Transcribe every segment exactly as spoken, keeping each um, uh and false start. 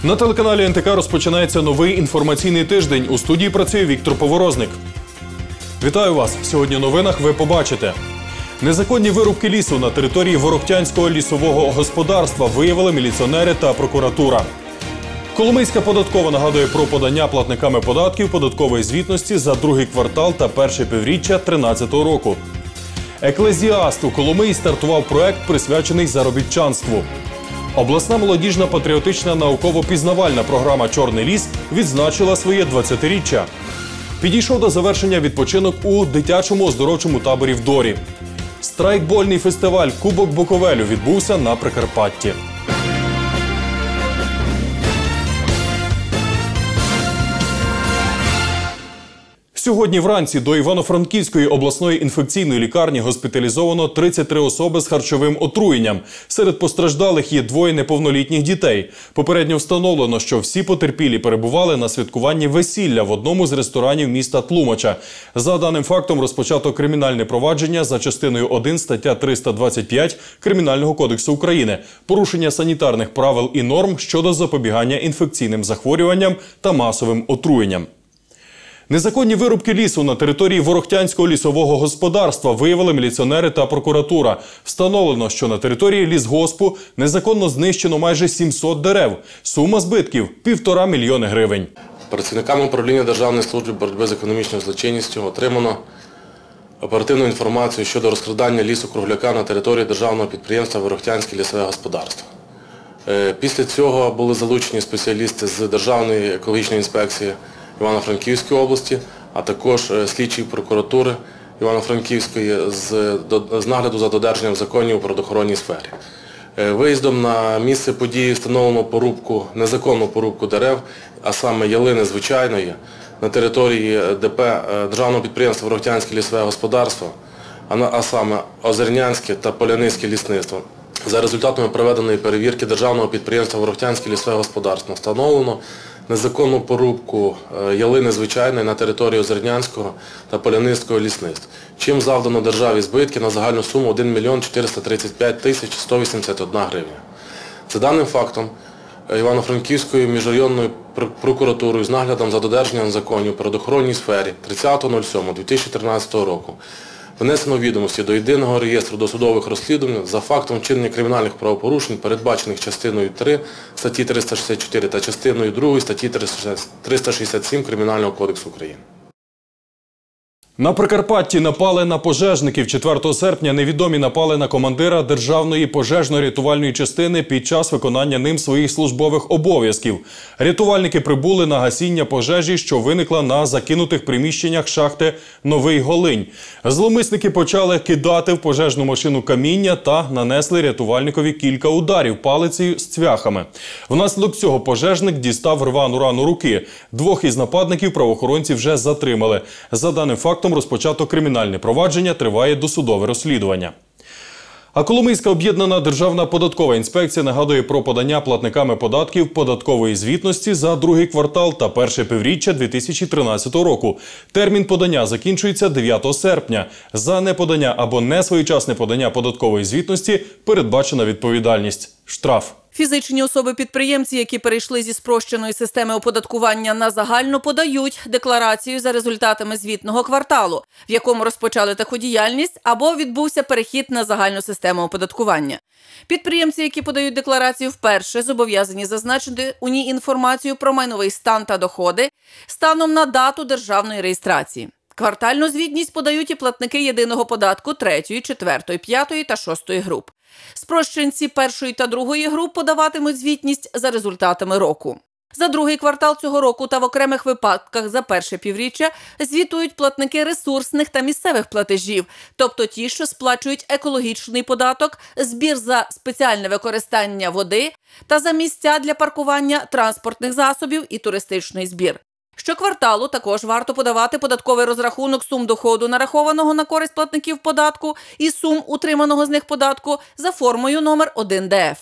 На телеканалі ен те ка розпочинається новий інформаційний тиждень. У студії працює Віктор Поворозник. Вітаю вас! Сьогодні в новинах ви побачите. Незаконні вирубки лісу на території Ворохтянського лісового господарства виявили міліціонери та прокуратура. Коломийська податкова нагадує про подання платниками податків податкової звітності за другий квартал та перше півріччя дві тисячі тринадцятого року. Еклезіаст у Коломиї стартував проект, присвячений заробітчанству. Обласна молодіжна патріотична науково-пізнавальна програма «Чорний ліс» відзначила своє двадцятиріччя. Підійшов до завершення відпочинок у дитячому оздоровчому таборі в Дорі. Страйкбольний фестиваль «Кубок Буковелю» відбувся на Прикарпатті. Сьогодні вранці до Івано-Франківської обласної інфекційної лікарні госпіталізовано тридцять три особи з харчовим отруєнням. Серед постраждалих є двоє неповнолітніх дітей. Попередньо встановлено, що всі потерпілі перебували на святкуванні весілля в одному з ресторанів міста Тлумача. За даним фактом розпочато кримінальне провадження за частиною один стаття триста двадцять п'ять Кримінального кодексу України «Порушення санітарних правил і норм щодо запобігання інфекційним захворюванням та масовим отруєнням». Незаконні вирубки лісу на території Ворохтянського лісового господарства виявили міліціонери та прокуратура. Встановлено, що на території лісгоспу незаконно знищено майже сімсот дерев. Сума збитків – півтора мільйони гривень. Працівниками управління Державної служби боротьби з економічною злочинністю отримано оперативну інформацію щодо розкрадання лісу-кругляка на території державного підприємства «Ворохтянське лісове господарство». Після цього були залучені спеціалісти з Державної екологічної інспекції Івано-Франківської області, а також слідчі прокуратури Івано-Франківської з, з нагляду за додержанням законів у природоохоронній сфері. Виїздом на місце події встановлено порубку, незаконну порубку дерев, а саме ялини звичайної, на території ДП Державного підприємства «Ворохтянське лісове господарство», а саме Озернянське та Поляницьке лісництво. За результатами проведеної перевірки Державного підприємства «Ворохтянське лісове господарство» встановлено незаконну порубку ялини звичайної на території Озернянського та Поляницького лісництв, чим завдано державі збитки на загальну суму один мільйон чотириста тридцять п'ять тисяч сто вісімдесят одна гривня. За даним фактом, Івано-Франківською міжрайонною прокуратурою з наглядом за додержанням законів у природоохоронній сфері тридцятого сьомого дві тисячі тринадцятого року внесено відомості до єдиного реєстру досудових розслідувань за фактом вчинення кримінальних правопорушень, передбачених частиною три статті триста шістдесят чотири та частиною другою статті триста шістдесят сім Кримінального кодексу України. На Прикарпатті напали на пожежників. четвертого серпня невідомі напали на командира Державної пожежно-рятувальної частини під час виконання ним своїх службових обов'язків. Рятувальники прибули на гасіння пожежі, що виникла на закинутих приміщеннях шахти Новий Голинь. Зловмисники почали кидати в пожежну машину каміння та нанесли рятувальникові кілька ударів палицею з цвяхами. Внаслідок цього пожежник дістав рвану рану руки. Двох із нападників правоохоронці вже затримали. За даним фактом розпочато кримінальне провадження, триває досудове розслідування. А Коломийська об'єднана державна податкова інспекція нагадує про подання платниками податків податкової звітності за другий квартал та перше півріччя дві тисячі тринадцятого року. Термін подання закінчується дев'ятого серпня. За неподання або несвоєчасне подання податкової звітності передбачена відповідальність – штраф. Фізичні особи-підприємці, які перейшли зі спрощеної системи оподаткування на загальну, подають декларацію за результатами звітного кварталу, в якому розпочали таку діяльність, або відбувся перехід на загальну систему оподаткування. Підприємці, які подають декларацію вперше, зобов'язані зазначити у ній інформацію про майновий стан та доходи станом на дату державної реєстрації. Квартальну звітність подають і платники єдиного податку третьої, четвертої, п'ятої та шостої груп. Спрощенці першої та другої груп подаватимуть звітність за результатами року. За другий квартал цього року та в окремих випадках за перше півріччя звітують платники ресурсних та місцевих платежів, тобто ті, що сплачують екологічний податок, збір за спеціальне використання води та за місця для паркування транспортних засобів і туристичний збір. Щокварталу також варто подавати податковий розрахунок сум доходу, нарахованого на користь платників податку, і сум утриманого з них податку за формою номер один де еф.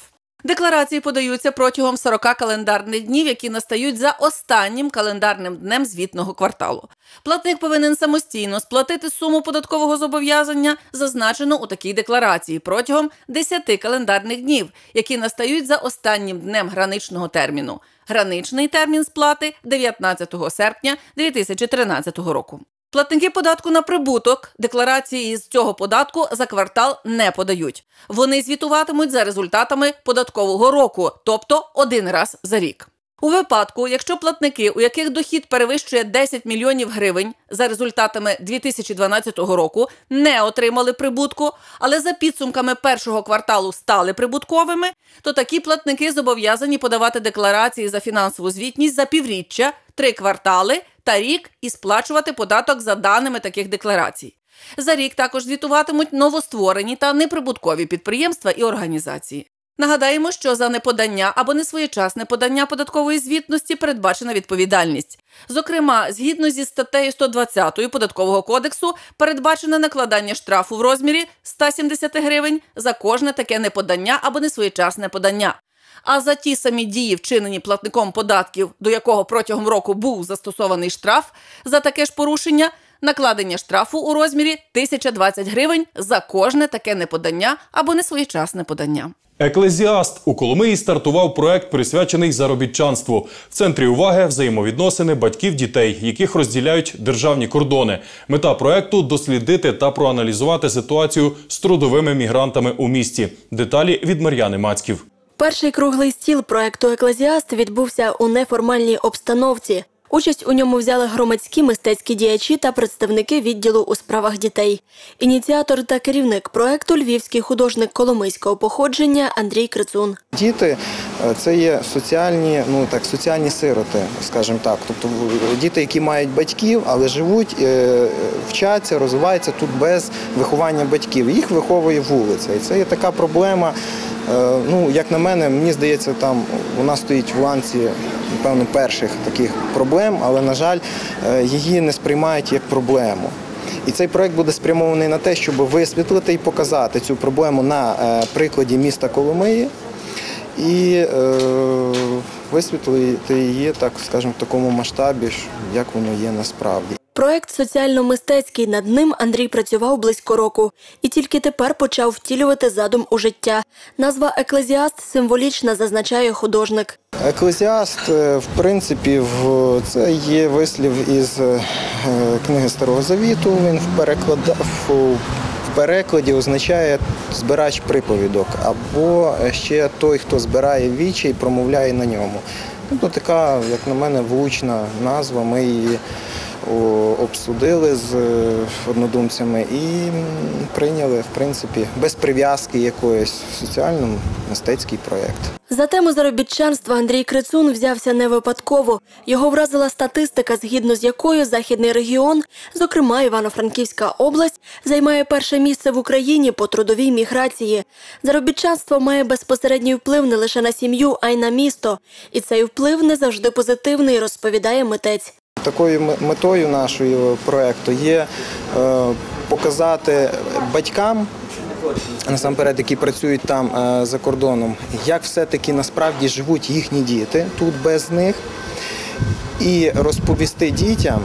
Декларації подаються протягом сорока календарних днів, які настають за останнім календарним днем звітного кварталу. Платник повинен самостійно сплатити суму податкового зобов'язання, зазначену у такій декларації, протягом десяти календарних днів, які настають за останнім днем граничного терміну. Граничний термін сплати – дев'ятнадцятого серпня дві тисячі тринадцятого року. Платники податку на прибуток декларації із цього податку за квартал не подають. Вони звітуватимуть за результатами податкового року, тобто один раз за рік. У випадку, якщо платники, у яких дохід перевищує десять мільйонів гривень за результатами дві тисячі дванадцятого року, не отримали прибутку, але за підсумками першого кварталу стали прибутковими, то такі платники зобов'язані подавати декларації за фінансову звітність за півріччя, три квартали та рік і сплачувати податок за даними таких декларацій. За рік також звітуватимуть новостворені та неприбуткові підприємства і організації. Нагадаємо, що за неподання або несвоєчасне подання податкової звітності передбачена відповідальність. Зокрема, згідно зі статтею сто двадцятою Податкового кодексу передбачено накладання штрафу в розмірі ста сімдесяти гривень за кожне таке неподання або несвоєчасне подання. А за ті самі дії, вчинені платником податків, до якого протягом року був застосований штраф, за таке ж порушення – накладення штрафу у розмірі тисяча двадцять гривень за кожне таке неподання або несвоєчасне подання. Еклезіаст. У Коломиї стартував проект, присвячений заробітчанству. В центрі уваги – взаємовідносини батьків-дітей, яких розділяють державні кордони. Мета проекту – дослідити та проаналізувати ситуацію з трудовими мігрантами у місті. Деталі від Мар'яни Мацьків. Перший круглий стіл проекту «Еклезіаст» відбувся у неформальній обстановці. Участь у ньому взяли громадські мистецькі діячі та представники відділу у справах дітей. Ініціатор та керівник проекту – львівський художник коломийського походження Андрій Крицун. Діти – це є соціальні, ну так, соціальні сироти, скажімо так. Тобто діти, які мають батьків, але живуть, вчаться, розвиваються тут без виховання батьків. Їх виховує вулиця. І це є така проблема. Ну, як на мене, мені здається, там вона стоїть в ланці, напевно, перших таких проблем, але, на жаль, її не сприймають як проблему. І цей проект буде спрямований на те, щоб висвітлити і показати цю проблему на прикладі міста Коломиї і е, висвітлити її, так скажімо, в такому масштабі, як воно є насправді. Проект соціально-мистецький, над ним Андрій працював близько року і тільки тепер почав втілювати задум у життя. Назва «Еклезіаст» символічна, зазначає художник. Еклезіаст, в принципі, це є вислів із книги Старого Завіту. Він в перекладі, в перекладі означає «збирач приповідок» або ще той, хто збирає вічі і промовляє на ньому. Тобто така, як на мене, влучна назва. Ми її обсудили з однодумцями і прийняли, в принципі, без прив'язки якоїсь, соціально-мистецький проєкт. За тему заробітчанства Андрій Крицун взявся не випадково. Його вразила статистика, згідно з якою Західний регіон, зокрема Івано-Франківська область, займає перше місце в Україні по трудовій міграції. Заробітчанство має безпосередній вплив не лише на сім'ю, а й на місто. І цей вплив не завжди позитивний, розповідає митець. Такою метою нашого проєкту є показати батькам, насамперед, які працюють там за кордоном, як все-таки насправді живуть їхні діти тут без них, і розповісти дітям,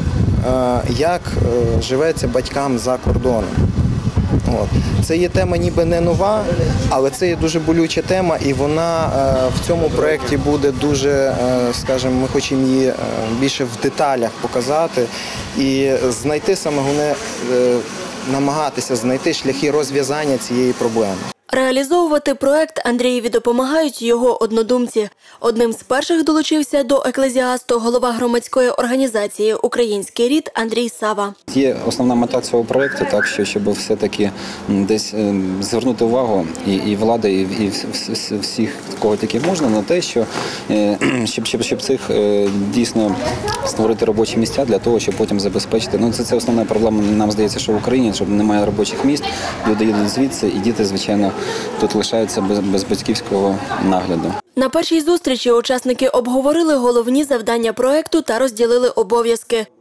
як живеться батькам за кордоном. От. Це є тема ніби не нова, але це є дуже болюча тема, і вона в цьому проєкті буде дуже, скажімо, ми хочемо її більше в деталях показати і знайти, саме головне, намагатися знайти шляхи розв'язання цієї проблеми. Реалізовувати проект Андрієві допомагають його однодумці. Одним з перших долучився до «Еклезіасту» голова громадської організації «Український рід» Андрій Сава. Є основна мета цього проєкту, так, що щоб все-таки десь звернути увагу і, і влади, і, і всіх, кого тільки можна, на те, що щоб, щоб, щоб цих дійсно створити робочі місця для того, щоб потім забезпечити. Ну, це, це основна проблема, нам здається, що в Україні, щоб немає робочих місць, люди їдуть звідси, і діти, звичайно, тут лишаються без, без батьківського нагляду. На першій зустрічі учасники обговорили головні завдання проекту та розділили обов'язки.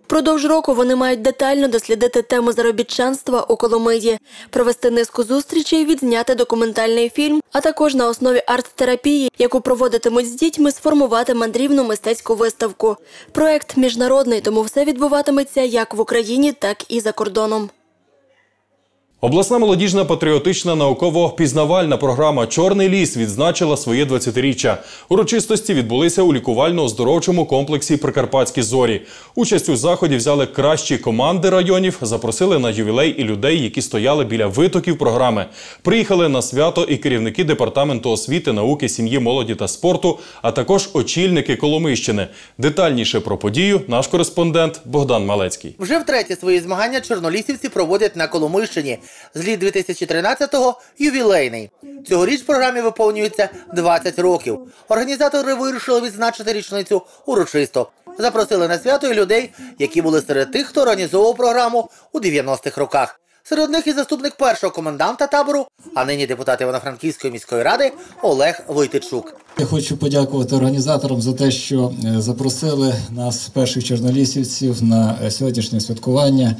Впродовж року вони мають детально дослідити тему заробітчанства у Коломиї, провести низку зустрічей, відзняти документальний фільм, а також на основі арт-терапії, яку проводитимуть з дітьми, сформувати мандрівну мистецьку виставку. Проект міжнародний, тому все відбуватиметься як в Україні, так і за кордоном. Обласна молодіжна патріотична науково-пізнавальна програма «Чорний ліс» відзначила своє двадцятиріччя. Урочистості відбулися у лікувально-оздоровчому комплексі «Прикарпатські зорі». Участь у заході взяли кращі команди районів, запросили на ювілей і людей, які стояли біля витоків програми. Приїхали на свято і керівники Департаменту освіти, науки, сім'ї, молоді та спорту, а також очільники Коломийщини. Детальніше про подію наш кореспондент Богдан Малецький. Вже втретє свої змагання чорнолісівці проводять на Коломийщині. Зліт дві тисячі тринадцятого – ювілейний. Цьогоріч програмі виповнюється двадцять років. Організатори вирішили відзначити річницю урочисто. Запросили на свято і людей, які були серед тих, хто організовував програму у дев'яностих роках. Серед них і заступник першого коменданта табору, а нині депутат Івано-Франківської міської ради Олег Войтичук. Я хочу подякувати організаторам за те, що запросили нас, перших чорнолісівців, на сьогоднішнє святкування.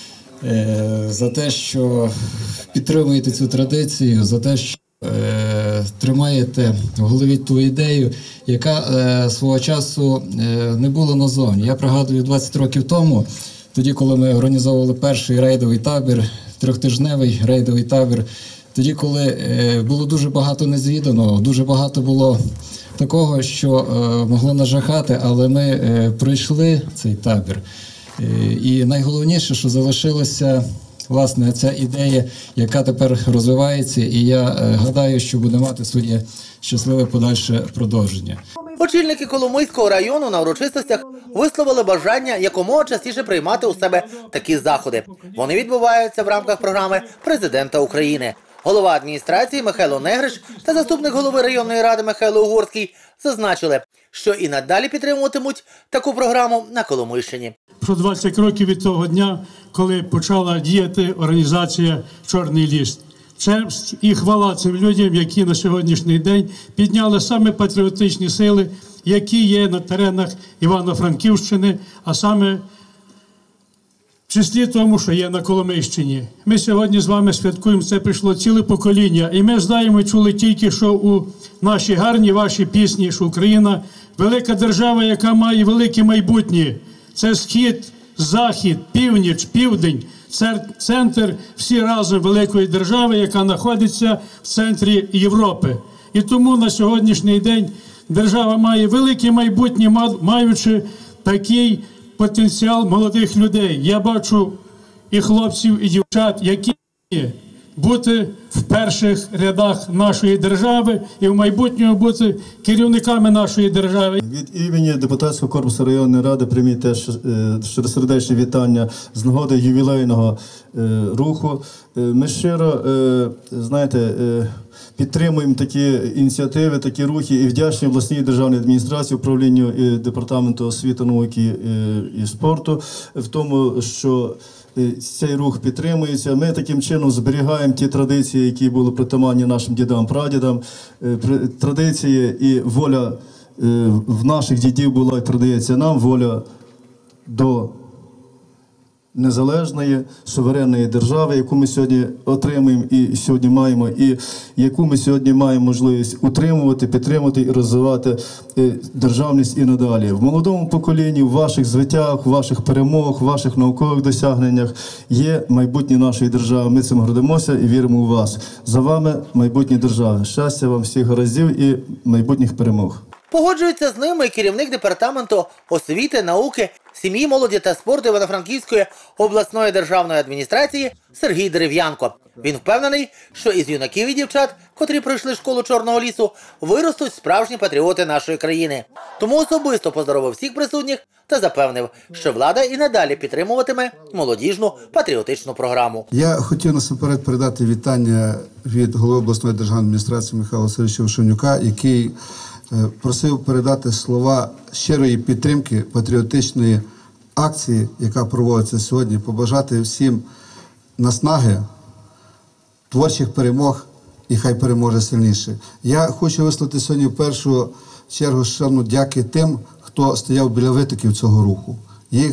За те, що підтримуєте цю традицію, за те, що е, тримаєте в голові ту ідею, яка е, свого часу е, не була назовні. Я пригадую двадцять років тому, тоді, коли ми організовували перший рейдовий табір, трьохтижневий рейдовий табір, тоді, коли е, було дуже багато незвіданого, дуже багато було такого, що е, могло нажахати, але ми е, пройшли цей табір. І найголовніше, що залишилася, власне, ця ідея, яка тепер розвивається, і я гадаю, що буде мати своє щасливе подальше продовження. Очільники Коломийського району на урочистостях висловили бажання якомога частіше приймати у себе такі заходи. Вони відбуваються в рамках програми Президента України. Голова адміністрації Михайло Негриш та заступник голови районної ради Михайло Угорський зазначили, що і надалі підтримуватимуть таку програму на Коломийщині. Про двадцять років від того дня, коли почала діяти організація «Чорний ліс». Честь і хвала цим людям, які на сьогоднішній день підняли саме патріотичні сили, які є на теренах Івано-Франківщини, а саме в числі тому, що є на Коломийщині. Ми сьогодні з вами святкуємо, це прийшло ціле покоління. І ми знаємо, і чули тільки, що у нашій гарній вашій пісні, що Україна – велика держава, яка має велике майбутнє. Це схід, захід, північ, південь, центр всі разом великої держави, яка знаходиться в центрі Європи. І тому на сьогоднішній день держава має велике майбутнє, маючи такий потенціал молодих людей. Я бачу і хлопців, і дівчат, які бути в перших рядах нашої держави і в майбутньому бути керівниками нашої держави. Від імені депутатського корпусу районної ради прийміть теж щиросердечне вітання з нагоди ювілейного е, руху. Е, ми щиро, е, знаєте, е, підтримуємо такі ініціативи, такі рухи і вдячні обласній державній адміністрації, управлінню і департаменту освіти, науки і, і спорту в тому, що цей рух підтримується. Ми таким чином зберігаємо ті традиції, які були притаманні нашим дідам, прадідам. Традиції і воля в наших дідів була і передається нам, воля до незалежної, суверенної держави, яку ми сьогодні отримуємо і сьогодні маємо, і яку ми сьогодні маємо можливість утримувати, підтримувати і розвивати державність і надалі. В молодому поколінні, в ваших звитях, в ваших перемогах, в ваших наукових досягненнях є майбутнє нашої держави. Ми цим гордимося і віримо у вас. За вами майбутнє держави. Щастя вам, всіх гараздів і майбутніх перемог. Погоджується з ними і керівник департаменту освіти, науки, сім'ї, молоді та спорту Івано-Франківської обласної державної адміністрації Сергій Дерев'янко. Він впевнений, що із юнаків і дівчат, котрі пройшли школу Чорного лісу, виростуть справжні патріоти нашої країни. Тому особисто поздоровив всіх присутніх та запевнив, що влада і надалі підтримуватиме молодіжну патріотичну програму. Я хотів насамперед передати вітання від голови обласної державної адміністрації Михайла Васильовича Вишенюка, який просив передати слова щирої підтримки патріотичної акції, яка проводиться сьогодні, побажати всім наснаги, творчих перемог і хай переможе сильніше. Я хочу висловити сьогодні в першу чергу шану дяки тим, хто стояв біля витоків цього руху. Їх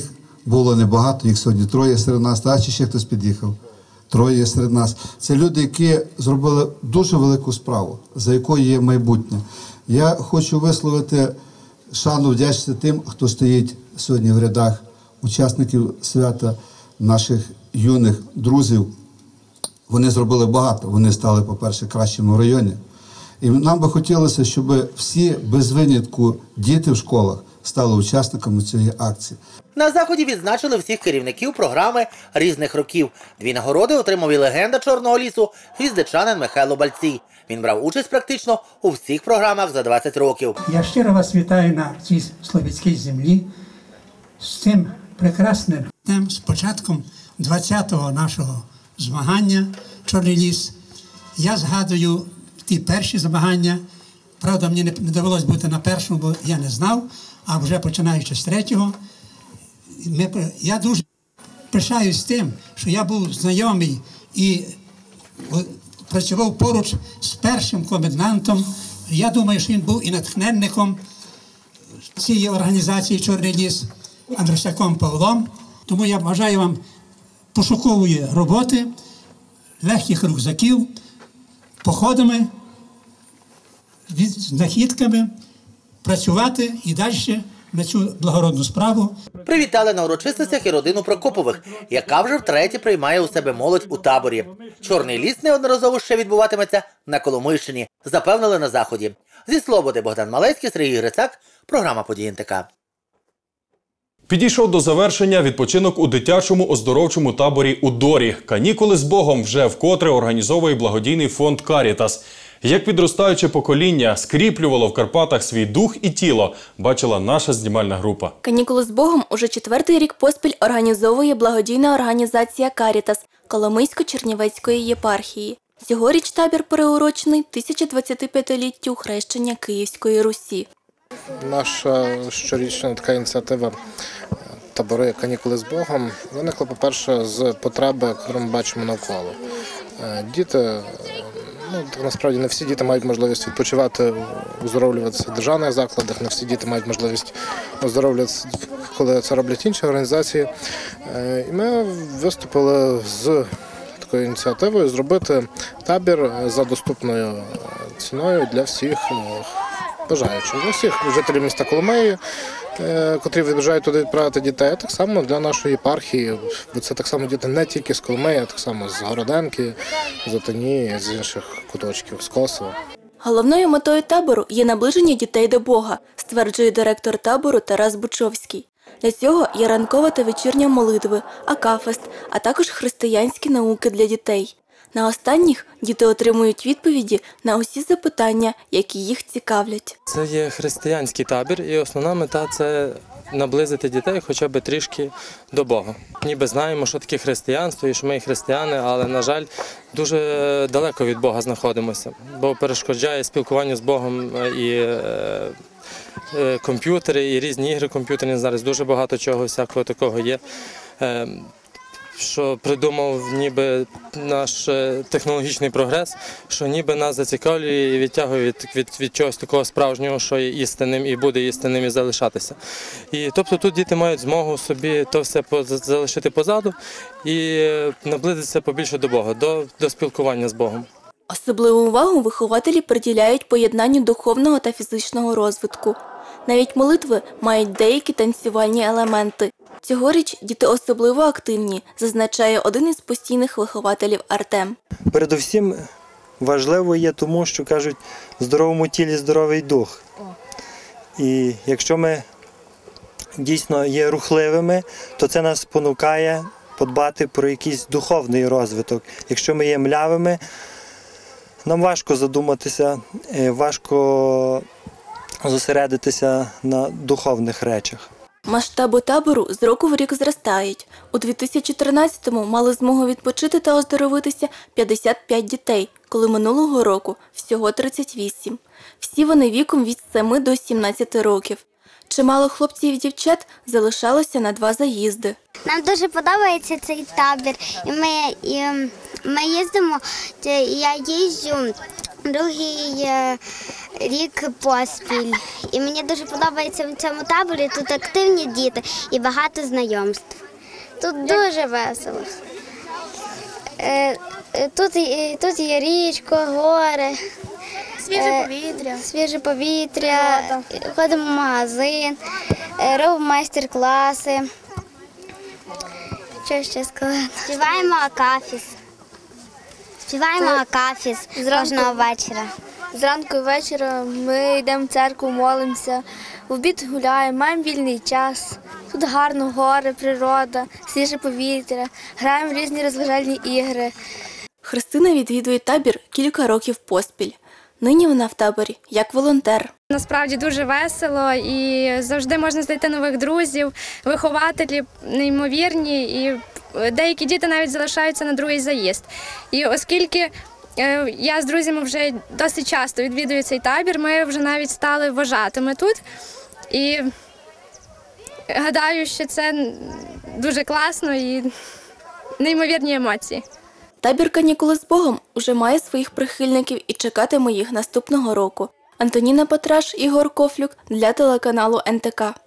було небагато, їх сьогодні троє серед нас, та чи ще хтось під'їхав? Троє серед нас. Це люди, які зробили дуже велику справу, за якою є майбутнє. Я хочу висловити шану, вдячність тим, хто стоїть сьогодні в рядах учасників свята, наших юних друзів. Вони зробили багато, вони стали, по-перше, кращими в районі. І нам би хотілося, щоб всі, без винятку, діти в школах стали учасниками цієї акції. На заході відзначили всіх керівників програми різних років. Дві нагороди отримав і легенда Чорного лісу, гвіздичанин Михайло Бальцій. Він брав участь практично у всіх програмах за двадцять років. Я щиро вас вітаю на цій Слов'янській землі з цим прекрасним днем, з початком двадцятого нашого змагання «Чорний ліс». Я згадую ті перші змагання. Правда, мені не довелося бути на першому, бо я не знав, а вже починаючи з третього. Ми, я дуже пишаюсь тим, що я був знайомий і працював поруч з першим комендантом. Я думаю, що він був і натхненником цієї організації «Чорний ліс» Андрусяком Павлом. Тому я бажаю вам пошукової роботи, легких рюкзаків, походами, знахідками, працювати і далі на цю благородну справу. Привітали на урочистостях і родину Прокопових, яка вже втретє приймає у себе молодь у таборі. «Чорний ліс» неодноразово ще відбуватиметься на Коломийщині, запевнили на Заході. Зі Слободи Богдан Малецький, Сергій Грицак, програма «Події ен те ка». Підійшов до завершення відпочинок у дитячому оздоровчому таборі у Дорі. Канікули з Богом вже вкотре організовує благодійний фонд «Карітас». Як підростаюче покоління скріплювало в Карпатах свій дух і тіло, бачила наша знімальна група. Канікули з Богом уже четвертий рік поспіль організовує благодійна організація «Карітас» Коломийсько-Чернівецької єпархії. Цьогоріч табір приурочений тисяча двадцятип'ятиліттю хрещення Київської Русі. Наша щорічна така ініціатива табори «Канікули з Богом» виникла, по-перше, з потреби, яку ми бачимо навколо. Діти, ну, насправді не всі діти мають можливість відпочивати, оздоровлюватися в державних закладах, не всі діти мають можливість оздоровлюватися, коли це роблять інші організації. І ми виступили з такою ініціативою зробити табір за доступною ціною для всіх бажаючих. Для всіх жителів міста Коломиї, котрі виїжджають туди відправити дітей, а так само для нашої єпархії, бо це так само діти не тільки з Коломиї, а так само з Городенки, з Отині, з інших куточків, з Косова. Головною метою табору є наближення дітей до Бога, стверджує директор табору Тарас Бучовський. Для цього є ранкова та вечірня молитви, акафист, а також християнські науки для дітей. На останніх діти отримують відповіді на усі запитання, які їх цікавлять. Це є християнський табір, і основна мета – це наблизити дітей хоча б трішки до Бога. Ніби знаємо, що таке християнство і що ми християни, але, на жаль, дуже далеко від Бога знаходимося, бо перешкоджає спілкуванню з Богом і комп'ютери, і різні ігри комп'ютерні, зараз дуже багато чого всякого такого є, що придумав ніби наш технологічний прогрес, що ніби нас зацікавлює і відтягує від, від, від чогось такого справжнього, що є істинним і буде істинним і залишатися. І тобто тут діти мають змогу собі то все залишити позаду і наблизитися побільше до Бога, до, до спілкування з Богом. Особливу увагу вихователі приділяють поєднанню духовного та фізичного розвитку. Навіть молитви мають деякі танцювальні елементи. Цьогоріч діти особливо активні, зазначає один із постійних вихователів Артем. Передусім важливо є тому, що кажуть, в здоровому тілі здоровий дух. І якщо ми дійсно є рухливими, то це нас спонукає подбати про якийсь духовний розвиток. Якщо ми є млявими, нам важко задуматися, важко зосередитися на духовних речах. Масштаби табору з року в рік зростають. У дві тисячі тринадцятому мали змогу відпочити та оздоровитися п'ятдесят п'ять дітей, коли минулого року всього тридцять вісім. Всі вони віком від семи до сімнадцяти років. Чимало хлопців і дівчат залишалося на два заїзди. Нам дуже подобається цей табір. І ми, і ми їздимо, я їжджу другий е, рік поспіль. І мені дуже подобається в цьому таборі, тут активні діти і багато знайомств. Тут дуже весело. Е, е, тут, е, тут є річка, гори. Свіже повітря. Свіже повітря, ходимо в магазин, робимо майстер-класи. Що ще сказати? Співаємо акафіс. Співаємо акафіс кожного вечора. Зранку і вечора ми йдемо в церкву, молимося, в обід гуляємо, маємо вільний час. Тут гарно гори, природа, свіже повітря, граємо в різні розважальні ігри. Христина відвідує табір кілька років поспіль. Нині вона в таборі як волонтер. Насправді дуже весело і завжди можна знайти нових друзів, вихователі неймовірні, і деякі діти навіть залишаються на другий заїзд. І оскільки я з друзями вже досить часто відвідую цей табір, ми вже навіть стали вважатими тут. І гадаю, що це дуже класно і неймовірні емоції. Табір «Канікули з Богом» уже має своїх прихильників і чекатиме їх наступного року. Антоніна Патраш, Ігор Кофлюк для телеканалу ен те ка.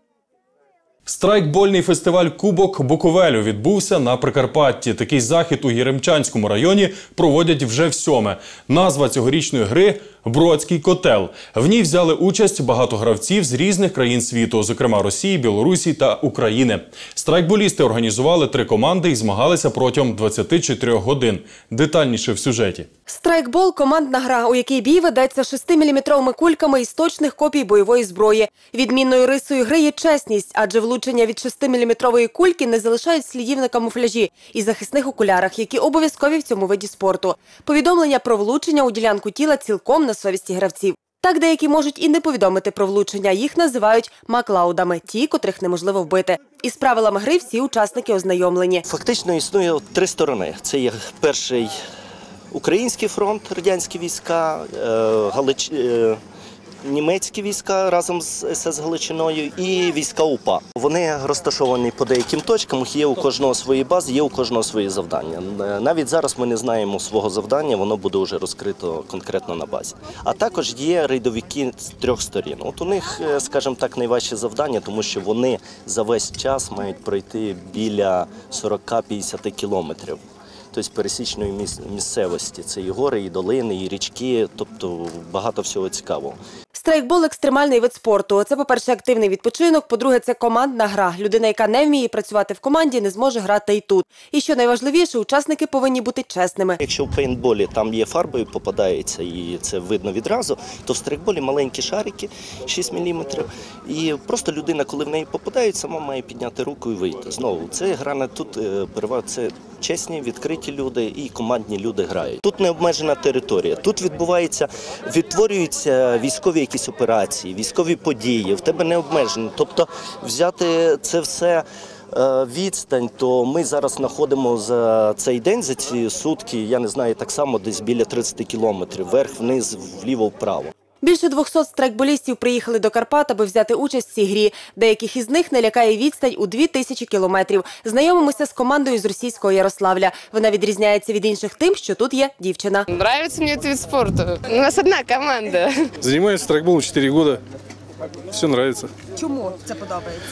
Страйкбольний фестиваль «Кубок Буковелю» відбувся на Прикарпатті. Такий захід у Єремчанському районі проводять вже всьоме. Назва цьогорічної гри – «Бродський котел». В ній взяли участь багато гравців з різних країн світу, зокрема Росії, Білорусі та України. Страйкболісти організували три команди і змагалися протягом двадцяти чотирьох годин. Детальніше в сюжеті. Страйкбол – командна гра, у якій бій ведеться шестиміліметровими кульками із точних копій бойової зброї. Відмінною рисою гри є чесність, адже влучення від шестиміліметрової кульки не залишають слідів на камуфляжі і захисних окулярах, які обов'язкові в цьому виді спорту. Повідомлення про влучення у ділянку тіла цілком на совісті гравців. Так деякі можуть і не повідомити про влучення, їх називають маклаудами – ті, котрих неможливо вбити. Із правилами гри всі учасники ознайомлені. Фактично існує три сторони. Це є перший український фронт, радянські війська, Галич... німецькі війська разом з ес ес Галичиною і війська УПА. Вони розташовані по деяким точкам, є у кожного свої бази, є у кожного свої завдання. Навіть зараз ми не знаємо свого завдання, воно буде вже розкрито конкретно на базі. А також є рейдовики з трьох сторін. От у них, скажімо так, найважче завдання, тому що вони за весь час мають пройти біля сорок-п'ятдесят кілометрів. Тобто пересічної місцевості. Це і гори, і долини, і річки, тобто багато всього цікавого. Страйкбол – екстремальний вид спорту. Це, по-перше, активний відпочинок, по-друге, це командна гра. Людина, яка не вміє працювати в команді, не зможе грати і тут. І що найважливіше, учасники повинні бути чесними. Якщо в пейнтболі там є фарбою, попадається і це видно відразу, то в страйкболі маленькі шарики, шість міліметрів. І просто людина, коли в неї попадають, сама має підняти руку і вийти. Знову, це гра не тут, це чесні, відкриті люди і командні люди грають. Тут не обмежена територія, тут відбувається, відтворюються військові якісь операції, військові події, в тебе не обмежено. Тобто взяти це все відстань, то ми зараз знаходимо за цей день, за ці сутки, я не знаю, так само десь біля тридцяти кілометрів, вверх, вниз, вліво, вправо. Більше двохсот страйкболістів приїхали до Карпат, аби взяти участь в цій грі. Деяких із них не лякає відстань у дві тисячі кілометрів. Знайомимося з командою з російського Ярославля. Вона відрізняється від інших тим, що тут є дівчина. Нравится мне этот вид спорта. У нас одна команда. Занимаюсь страйкболом четыре года. Все нравится. Чому це подобається?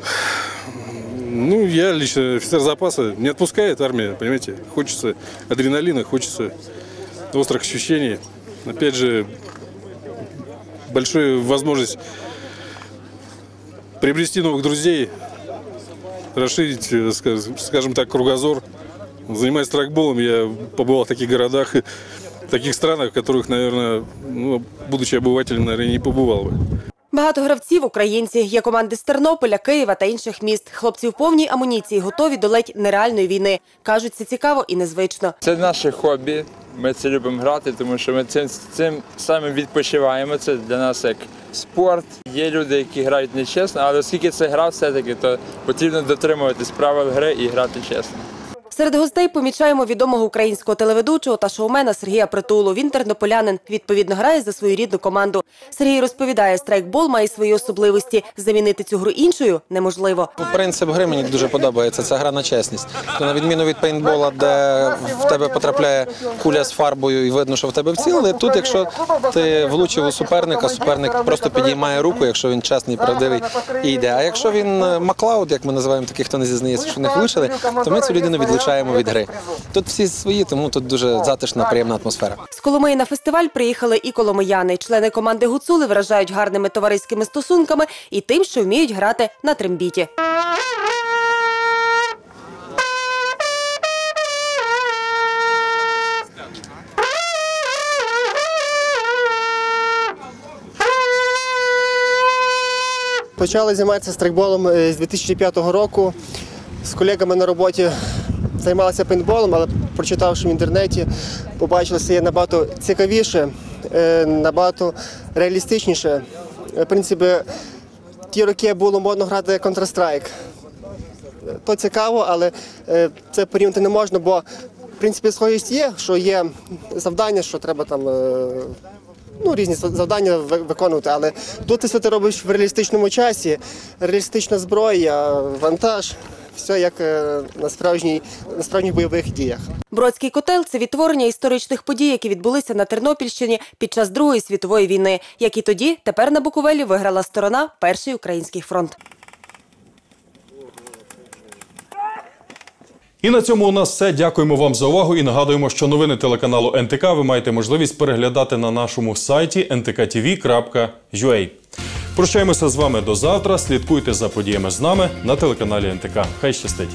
Ну, я лично офицер запаса. Не отпускает армия, понимаете. Хочется адреналина, хочется острых ощущений. Опять же, большая возможность приобрести новых друзей, расширить, скажем так, кругозор. Занимаясь страйкболом, я побывал в таких городах, в таких странах, в которых, наверное, ну, будучи обывателем, наверное, не побывал бы. Багато гравців – українці. Є команди з Тернополя, Києва та інших міст. Хлопці в повній амуніції, готові до ледь нереальної війни. Кажуть, це цікаво і незвично. Це наше хобі. Ми це любимо грати, тому що ми цим, цим саме відпочиваємо. Це для нас як спорт. Є люди, які грають нечесно, але оскільки це гра все-таки, то потрібно дотримуватись правил гри і грати чесно. Серед гостей помічаємо відомого українського телеведучого та шоумена Сергія Притулу. Він тернополянин, відповідно грає за свою рідну команду. Сергій розповідає, страйкбол має свої особливості. Замінити цю гру іншою неможливо. Принцип гри мені дуже подобається. Це гра на чесність. На відміну від пейнтбола, де в тебе потрапляє куля з фарбою і видно, що в тебе вцілили, тут, якщо ти влучив у суперника, суперник просто підіймає руку, якщо він чесний, правдивий і йде. А якщо він маклауд, як ми називаємо таких, хто не зізнається, що не влучили, то ми цю людину відлучаємо від гри. Тут всі свої, тому тут дуже затишна, приємна атмосфера. З Коломиї на фестиваль приїхали і коломияни. Члени команди Гуцули вражають гарними товариськими стосунками і тим, що вміють грати на трембіті. Почали займатися страйкболом з дві тисячі п'ятого року. З колегами на роботі займалися пейнтболом, але прочитавши в інтернеті, побачили, що є набагато цікавіше, набагато реалістичніше. В принципі, ті роки було модно грати Counter-Strike. То цікаво, але це порівняти не можна, бо в принципі схожість є, що є завдання, що треба там ну, різні завдання виконувати, але тут ти все ти робиш в реалістичному часі, реалістична зброя, вантаж, все як на, справжній, на справжніх бойових діях. Бродський котел – це відтворення історичних подій, які відбулися на Тернопільщині під час Другої світової війни. Як і тоді, тепер на Буковелі виграла сторона Перший український фронт. І на цьому у нас все. Дякуємо вам за увагу і нагадуємо, що новини телеканалу ен те ка ви маєте можливість переглядати на нашому сайті ен те ка ті ві крапка ю а. Прощаємося з вами до завтра. Слідкуйте за подіями з нами на телеканалі ен те ка. Хай щастить!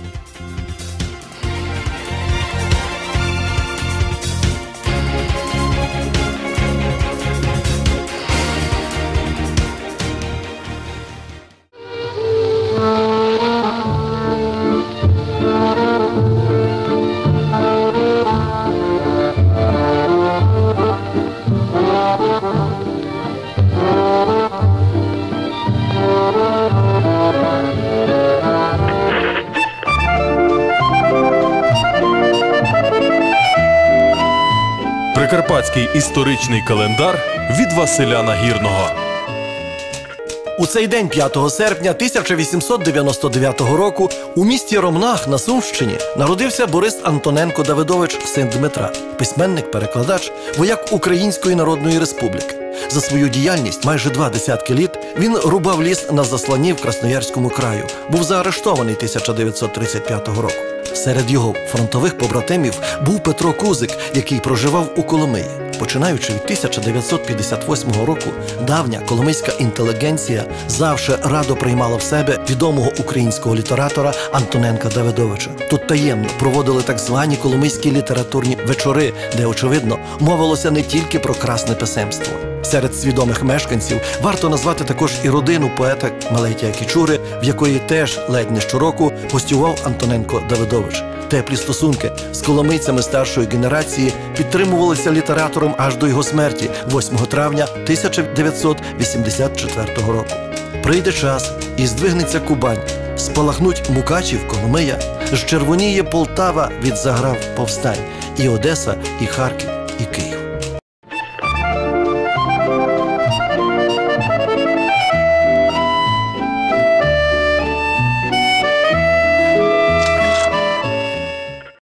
Прикарпатський історичний календар від Василя Нагірного. У цей день, п'ятого серпня тисяча вісімсот дев'яносто дев'ятого року, у місті Ромнах на Сумщині народився Борис Антоненко Давидович, син Дмитра, письменник, перекладач, вояк Української Народної Республіки. За свою діяльність майже два десятки літ він рубав ліс на засланні в Красноярському краю. Був заарештований тисяча дев'ятсот тридцять п'ятого року. Серед його фронтових побратимів був Петро Кузик, який проживав у Коломиї. Починаючи від тисяча дев'ятсот п'ятдесят восьмого року, давня коломийська інтелігенція завжди радо приймала в себе відомого українського літератора Антоненка Давидовича. Тут таємно проводили так звані коломийські літературні вечори, де, очевидно, мовилося не тільки про красне писемство. Серед свідомих мешканців варто назвати також і родину поета Мелетія Кічури, в якої теж ледь не щороку гостював Антоненко Давидович. Теплі стосунки з коломийцями старшої генерації підтримувалися літератором аж до його смерті восьмого травня тисяча дев'ятсот вісімдесят четвертого року. Прийде час і здвигнеться Кубань, спалахнуть Мукачів, Коломия, зчервоніє Полтава від заграв повстань, і Одеса, і Харків, і Київ.